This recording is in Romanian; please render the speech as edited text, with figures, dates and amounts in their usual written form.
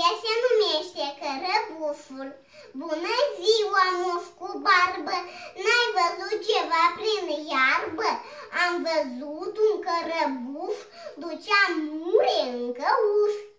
Istoria se numește Cărăbuful. Bună ziua, moș cu barbă, n-ai văzut ceva prin iarbă? Am văzut un cărăbuf, ducea muri în căuș.